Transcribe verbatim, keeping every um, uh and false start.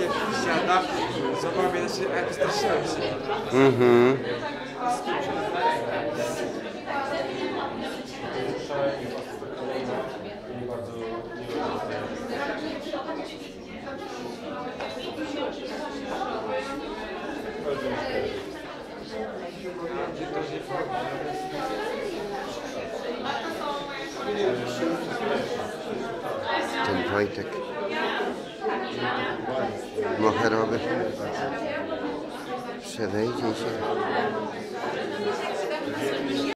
siada, zabawię się, jak straszyłem się. Mhm. Ten Wojtek moherowy przewejdzie się.